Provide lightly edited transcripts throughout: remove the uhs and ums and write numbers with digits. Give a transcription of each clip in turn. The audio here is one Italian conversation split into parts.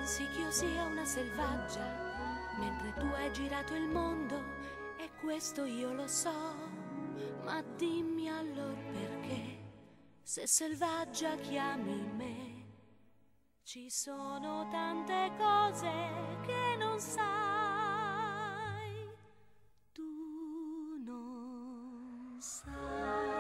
pensi che io sia una selvaggia, mentre tu hai girato il mondo e questo io lo so. Ma dimmi allora perché, se selvaggia chiami me. Ci sono tante cose che non sai, tu non sai.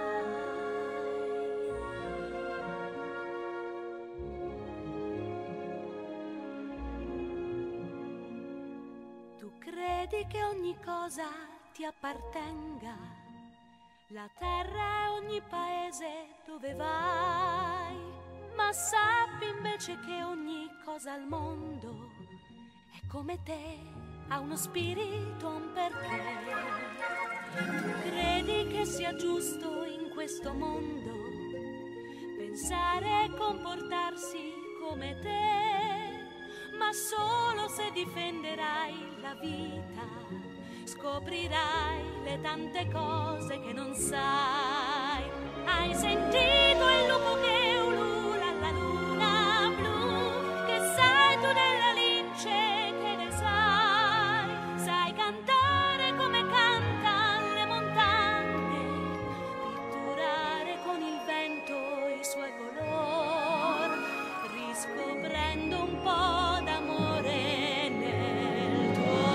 Tu credi che ogni cosa ti appartenga, la terra e ogni paese dove vai, ma sappi invece che ogni cosa al mondo è come te, ha uno spirito, un perché. Tu credi che sia giusto in questo mondo pensare e comportarsi come te, ma solo se difenderai la vita scoprirai le tante cose che non sai. Hai sentito il lupo che ulula alla luna blu? Che sai tu della lince, che ne sai? Sai cantare come cantano le montagne, pitturare con il vento i suoi colori, riscoprendo un po' d'amore nel tuo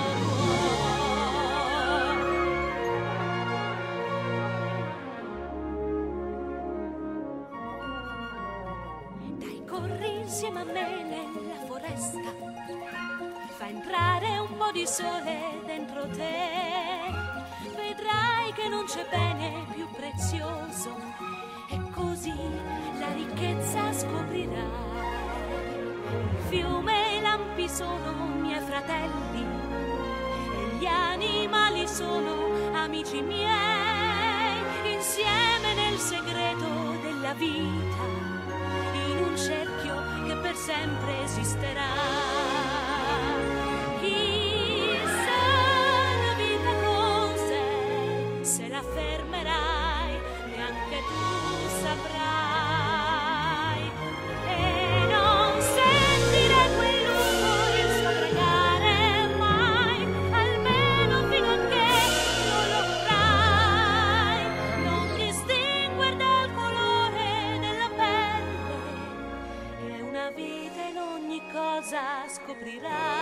cuore. Dai, corri insieme a me nella foresta, fa entrare un po' di sole dentro te, vedrai che non c'è bene più prezioso e così la ricchezza scoprirai. Il fiume e i lampi sono miei fratelli e gli animali sono amici miei, insieme nel segreto della vita, in un cerchio che per sempre esisterà. Chissà la vita cos'è, se la fermerai neanche tu saprai. E non sentire quel lupo il suo pregare mai, almeno fino a che non lo farai. Non distinguere dal colore della pelle, e una vita in ogni cosa scoprirai.